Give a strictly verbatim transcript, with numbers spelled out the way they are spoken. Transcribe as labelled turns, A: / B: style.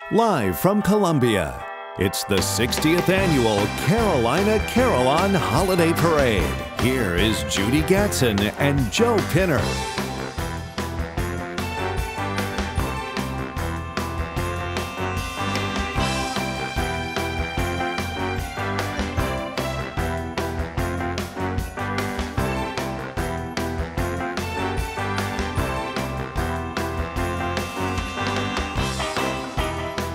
A: Live from Columbia, it's the sixtieth Annual Carolina Carillon Holiday Parade. Here is Judy Gatson and Joe Pinner.